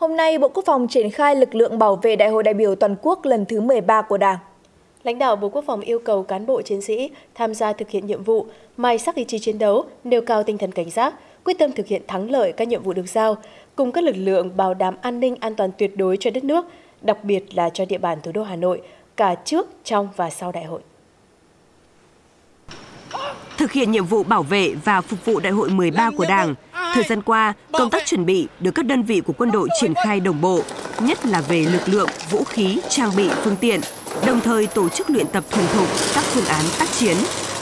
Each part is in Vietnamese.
Hôm nay, Bộ Quốc phòng triển khai lực lượng bảo vệ Đại hội đại biểu toàn quốc lần thứ 13 của Đảng. Lãnh đạo Bộ Quốc phòng yêu cầu cán bộ chiến sĩ tham gia thực hiện nhiệm vụ, mài sắc ý chí chiến đấu, nêu cao tinh thần cảnh giác, quyết tâm thực hiện thắng lợi các nhiệm vụ được giao, cùng các lực lượng bảo đảm an ninh an toàn tuyệt đối cho đất nước, đặc biệt là cho địa bàn thủ đô Hà Nội, cả trước, trong và sau đại hội. Thực hiện nhiệm vụ bảo vệ và phục vụ Đại hội 13 của Đảng, thời gian qua, công tác chuẩn bị được các đơn vị của quân đội triển khai đồng bộ, nhất là về lực lượng, vũ khí, trang bị, phương tiện, đồng thời tổ chức luyện tập thuần thục các phương án tác chiến.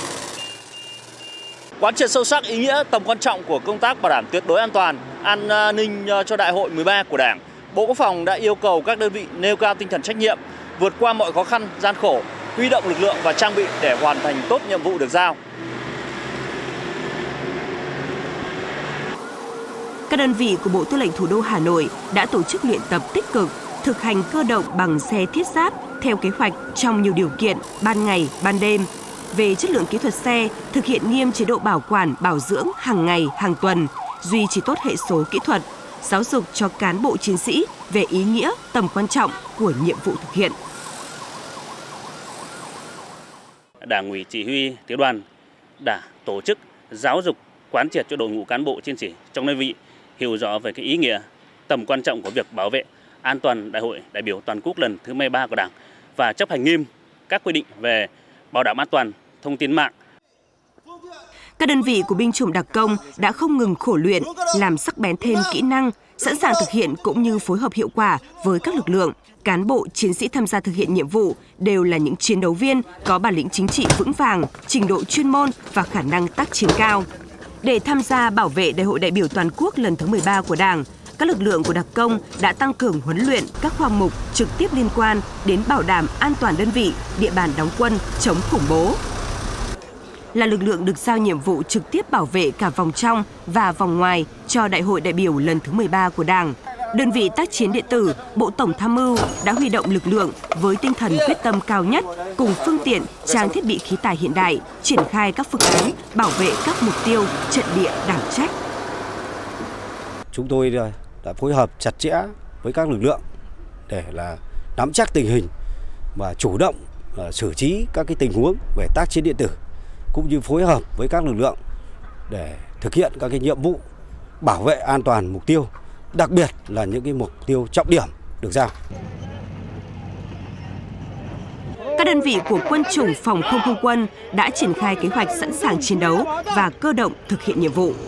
Quán triệt sâu sắc ý nghĩa tầm quan trọng của công tác bảo đảm tuyệt đối an toàn, an ninh cho Đại hội 13 của Đảng, Bộ Quốc phòng đã yêu cầu các đơn vị nêu cao tinh thần trách nhiệm, vượt qua mọi khó khăn, gian khổ, huy động lực lượng và trang bị để hoàn thành tốt nhiệm vụ được giao. Các đơn vị của Bộ Tư lệnh Thủ đô Hà Nội đã tổ chức luyện tập tích cực, thực hành cơ động bằng xe thiết giáp theo kế hoạch trong nhiều điều kiện, ban ngày, ban đêm. Về chất lượng kỹ thuật xe, thực hiện nghiêm chế độ bảo quản, bảo dưỡng hàng ngày, hàng tuần, duy trì tốt hệ số kỹ thuật, giáo dục cho cán bộ chiến sĩ về ý nghĩa, tầm quan trọng của nhiệm vụ thực hiện. Đảng ủy chỉ huy tiểu đoàn đã tổ chức giáo dục quán triệt cho đội ngũ cán bộ chiến sĩ trong đơn vị hiểu rõ về cái ý nghĩa, tầm quan trọng của việc bảo vệ an toàn Đại hội đại biểu toàn quốc lần thứ 13 của Đảng và chấp hành nghiêm các quy định về bảo đảm an toàn thông tin mạng. Các đơn vị của binh chủng đặc công đã không ngừng khổ luyện, làm sắc bén thêm kỹ năng, sẵn sàng thực hiện cũng như phối hợp hiệu quả với các lực lượng. Cán bộ, chiến sĩ tham gia thực hiện nhiệm vụ đều là những chiến đấu viên có bản lĩnh chính trị vững vàng, trình độ chuyên môn và khả năng tác chiến cao. Để tham gia bảo vệ Đại hội đại biểu toàn quốc lần thứ 13 của Đảng, các lực lượng của đặc công đã tăng cường huấn luyện các khoa mục trực tiếp liên quan đến bảo đảm an toàn đơn vị, địa bàn đóng quân, chống khủng bố. Là lực lượng được giao nhiệm vụ trực tiếp bảo vệ cả vòng trong và vòng ngoài cho Đại hội đại biểu lần thứ 13 của Đảng. Đơn vị tác chiến điện tử, Bộ Tổng Tham mưu đã huy động lực lượng với tinh thần quyết tâm cao nhất cùng phương tiện, trang thiết bị khí tài hiện đại, triển khai các phương án bảo vệ các mục tiêu trận địa đảm trách. Chúng tôi đã phối hợp chặt chẽ với các lực lượng để là nắm chắc tình hình và chủ động xử trí các cái tình huống về tác chiến điện tử, cũng như phối hợp với các lực lượng để thực hiện các cái nhiệm vụ bảo vệ an toàn mục tiêu, đặc biệt là những cái mục tiêu trọng điểm được giao. Các đơn vị của quân chủng phòng không không quân đã triển khai kế hoạch sẵn sàng chiến đấu và cơ động thực hiện nhiệm vụ.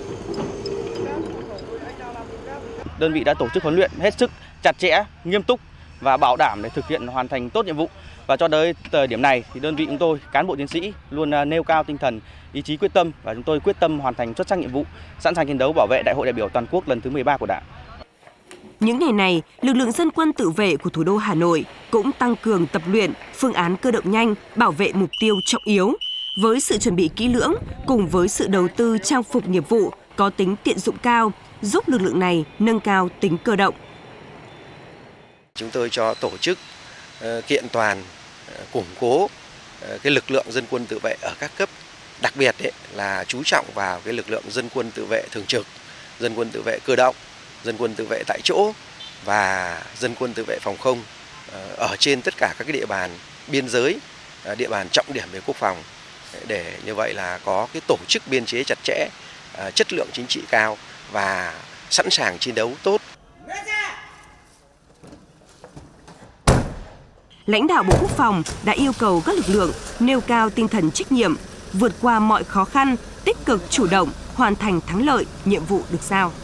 Đơn vị đã tổ chức huấn luyện hết sức chặt chẽ, nghiêm túc và bảo đảm để thực hiện hoàn thành tốt nhiệm vụ. Và cho tới thời điểm này thì đơn vị chúng tôi, cán bộ chiến sĩ luôn nêu cao tinh thần ý chí quyết tâm và chúng tôi quyết tâm hoàn thành xuất sắc nhiệm vụ, sẵn sàng chiến đấu bảo vệ Đại hội đại biểu toàn quốc lần thứ 13 của Đảng. Những ngày này, lực lượng dân quân tự vệ của thủ đô Hà Nội cũng tăng cường tập luyện phương án cơ động nhanh, bảo vệ mục tiêu trọng yếu. Với sự chuẩn bị kỹ lưỡng cùng với sự đầu tư trang phục nghiệp vụ có tính tiện dụng cao, giúp lực lượng này nâng cao tính cơ động. Chúng tôi cho tổ chức kiện toàn, củng cố cái lực lượng dân quân tự vệ ở các cấp, đặc biệt là chú trọng vào cái lực lượng dân quân tự vệ thường trực, dân quân tự vệ cơ động, dân quân tự vệ tại chỗ và dân quân tự vệ phòng không ở trên tất cả các cái địa bàn biên giới, địa bàn trọng điểm về quốc phòng, để như vậy là có cái tổ chức biên chế chặt chẽ, chất lượng chính trị cao và sẵn sàng chiến đấu tốt. Lãnh đạo Bộ Quốc phòng đã yêu cầu các lực lượng nêu cao tinh thần trách nhiệm, vượt qua mọi khó khăn, tích cực chủ động, hoàn thành thắng lợi nhiệm vụ được giao.